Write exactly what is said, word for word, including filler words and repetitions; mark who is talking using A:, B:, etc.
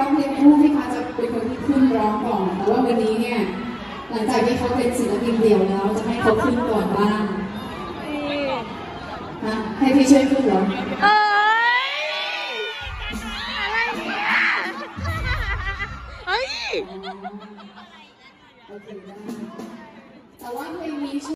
A: องเพลงคู่พี่คะจะเป็นคนที่ขึ้นร้องก่อนแต่ว่าวันนี้เนี่ยหลังจากที่เขาเป็นศิลปินเดี่ยวแล้วจะให้เขาขึ้นก่อนบ้างฮะให้พี่ช่วยขึ้นเหรอ
B: เอ้ยอะไรเนี่ยเฮ้ย
A: โอเคได้แต่ว่าเพลงนี้